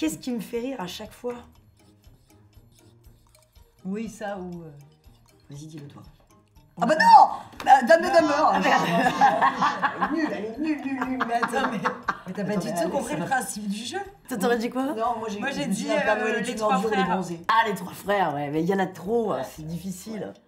Qu'est-ce qui me fait rire à chaque fois? Oui, ça ou... Vas-y, dis-le toi. Ah bah non, Dame de Damer. Elle est nulle. Mais attends, mais t'as pas du tout compris le principe du jeu. Toi, t'aurais dit quoi? Non, moi j'ai dit les trois frères. Ah, les trois frères, ouais. Mais il y en a trop, c'est difficile.